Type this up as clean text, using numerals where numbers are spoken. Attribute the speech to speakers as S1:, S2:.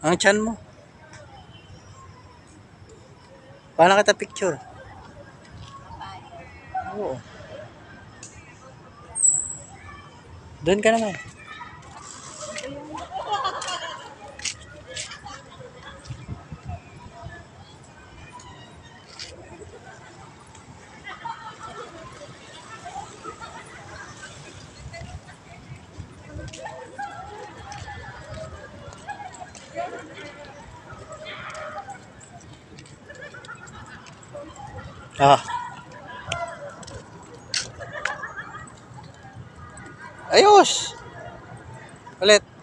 S1: Ang tiyan mo. Paano kita picture? Oo. Doon ka naman. Ah. Ayos. Ulit.